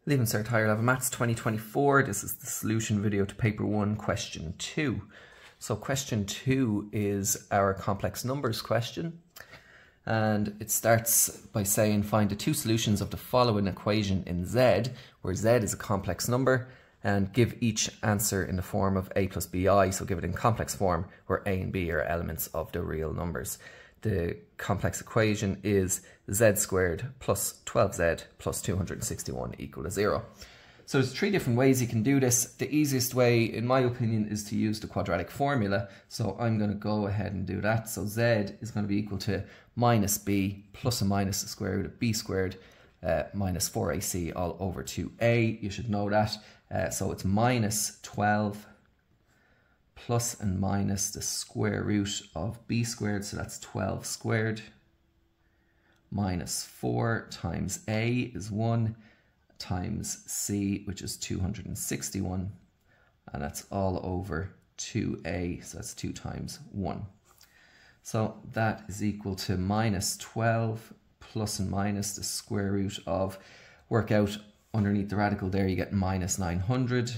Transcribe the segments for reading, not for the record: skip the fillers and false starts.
Leaving Cert Higher Level Maths 2024. This is the solution video to paper 1, question 2. So question 2 is our complex numbers question. And it starts by saying find the two solutions of the following equation in Z, where Z is a complex number, and give each answer in the form of a plus bi, so give it in complex form, where a and b are elements of the real numbers. The complex equation is z squared plus 12z plus 261 equal to 0. So there's three different ways you can do this. The easiest way, in my opinion, is to use the quadratic formula. So I'm going to go ahead and do that. So z is going to be equal to minus b plus or minus the square root of b squared minus 4ac all over 2a. You should know that. So it's minus 12 plus and minus the square root of b squared, so that's 12 squared, minus 4 times a is 1, times c, which is 261, and that's all over 2a, so that's 2 times 1. So that is equal to minus 12 plus and minus the square root of, work out underneath the radical there, you get minus 900,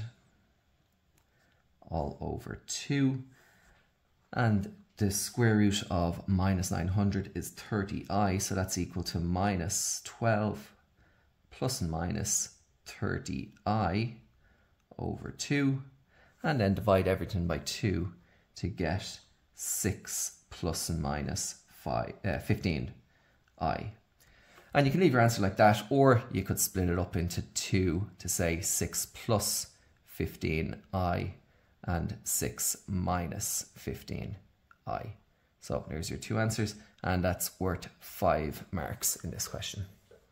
all over 2, and the square root of minus 900 is 30i, so that's equal to minus 12 plus and minus 30i over 2, and then divide everything by 2 to get 6 plus and minus 15i. And you can leave your answer like that, or you could split it up into 2 to say 6 plus 15i and 6 minus 15i. So there's your two answers, and that's worth 5 marks in this question.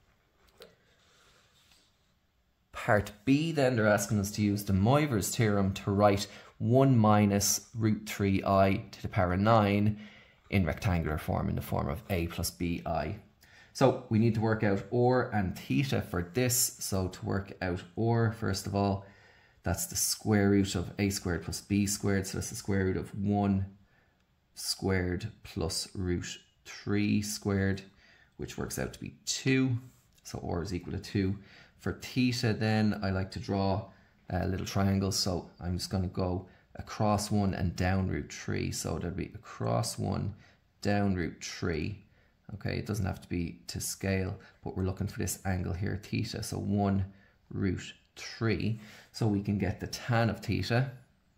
Part B then, they're asking us to use the Moivre's theorem to write 1 minus root 3i to the power 9 in rectangular form, in the form of a plus bi. So we need to work out or and theta for this. So to work out or, first of all, that's the square root of a squared plus b squared. So that's the square root of 1 squared plus root 3 squared, which works out to be 2. So or is equal to 2. For theta then, I like to draw a little triangle. So I'm just going to go across 1 and down root 3. So there'll be across 1, down root 3. Okay, it doesn't have to be to scale, but we're looking for this angle here, theta. So 1 root 3. So we can get the tan of theta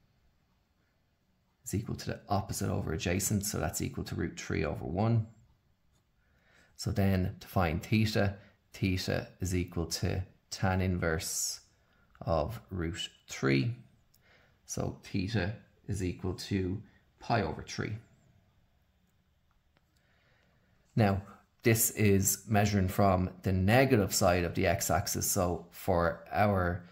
is equal to the opposite over adjacent. So that's equal to root 3 over 1. So then to find theta, theta is equal to tan inverse of root 3. So theta is equal to pi over 3. Now, this is measuring from the negative side of the x-axis. So for our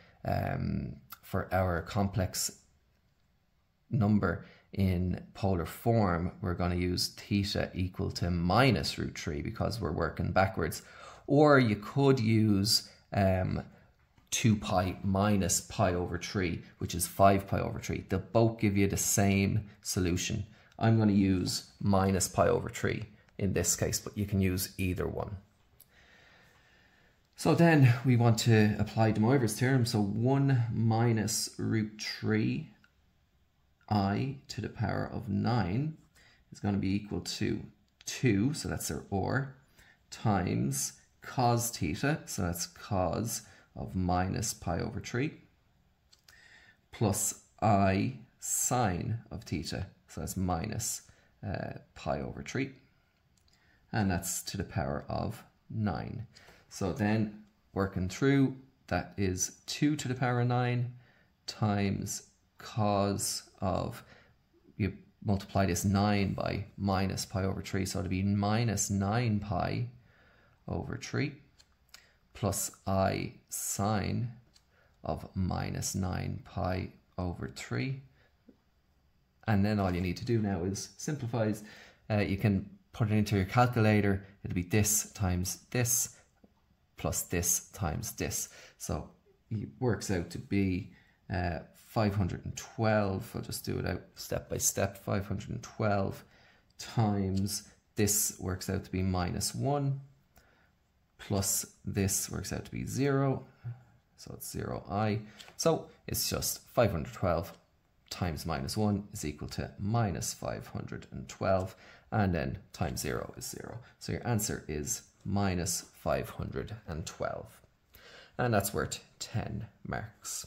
complex number in polar form, we're going to use theta equal to minus root 3 because we're working backwards. Or you could use 2 pi minus pi over 3, which is 5 pi over 3. They'll both give you the same solution. I'm going to use minus pi over 3 in this case, but you can use either one. So then we want to apply the Moivre's theorem. So 1 minus root 3i to the power of 9 is going to be equal to 2, so that's our or, times cos theta, so that's cos of minus pi over 3, plus I sine of theta, so that's minus pi over 3. And that's to the power of 9. So then, working through, that is 2 to the power of 9 times cos of, you multiply this 9 by minus pi over 3, so it'll be minus 9 pi over 3, plus I sine of minus 9 pi over 3. And then all you need to do now is simplify. You can put it into your calculator. It'll be this times this plus this times this. So it works out to be 512. I'll just do it out step by step. 512 times this works out to be minus 1 plus this works out to be 0. so it's 0i. So it's just 512 times -1 is equal to -512, and then times 0 is 0. So your answer is -512. And that's worth 10 marks.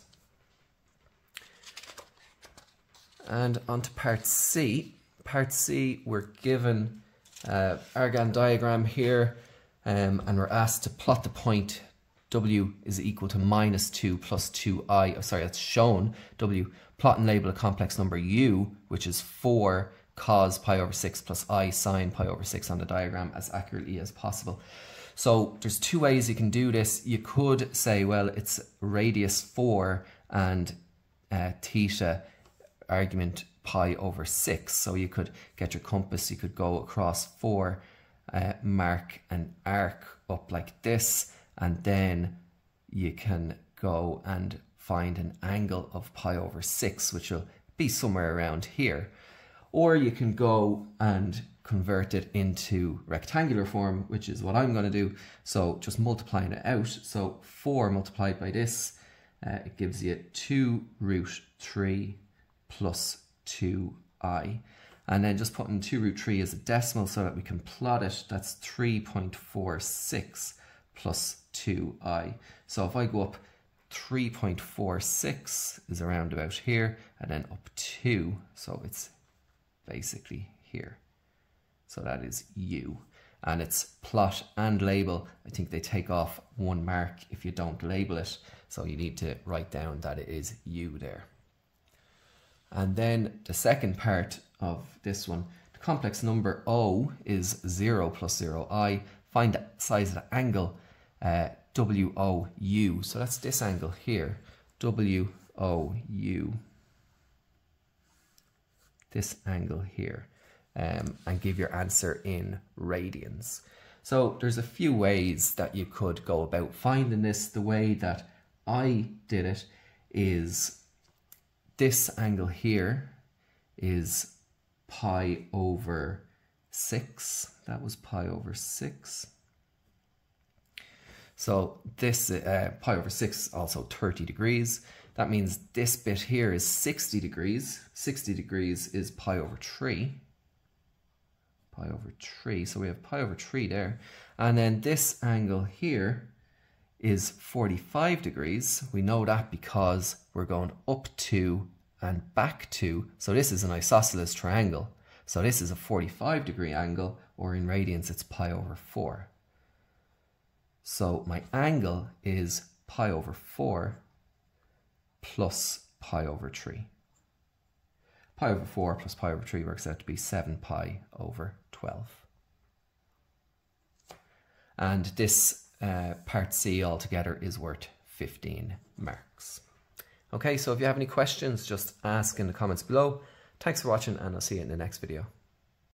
And on to part C. Part C, we're given Argand diagram here, and we're asked to plot the point W is equal to -2 plus 2i. Oh, sorry, that's shown. W, plot and label a complex number U, which is 4 cos pi over 6 plus I sine pi over 6 on the diagram as accurately as possible. So there's two ways you can do this. You could say, well, it's radius 4 and theta argument pi over 6. So you could get your compass, you could go across 4, mark an arc up like this, and then you can go and find an angle of pi over 6, which will be somewhere around here. Or you can go and convert it into rectangular form, which is what I'm going to do. So just multiplying it out. So 4 multiplied by this, it gives you 2 root 3 plus 2i. And then just putting 2 root 3 as a decimal so that we can plot it. That's 3.46 plus 2i. So if I go up, 3.46 is around about here, and then up 2, so it's basically here. So that is U. And it's plot and label. I think they take off 1 mark if you don't label it. So you need to write down that it is U there. And then the second part of this one, the complex number O is 0 plus 0i. Find the size of the angle WOU. So that's this angle here, WOU. This angle here. And give your answer in radians. So there's a few ways that you could go about finding this. The way that I did it is this angle here is pi over 6. That was pi over 6. So this pi over 6 also 30 degrees. That means this bit here is 60 degrees. 60 degrees is pi over 3. Pi over 3. So we have pi over 3 there. And then this angle here is 45 degrees. We know that because we're going up 2 and back 2. So this is an isosceles triangle. So this is a 45 degree angle, or in radians it's pi over 4. So my angle is pi over 4 plus pi over 3. Pi over 4 plus pi over 3 works out to be 7 pi over 12. And this part C altogether is worth 15 marks. Okay, so if you have any questions, just ask in the comments below. Thanks for watching, and I'll see you in the next video.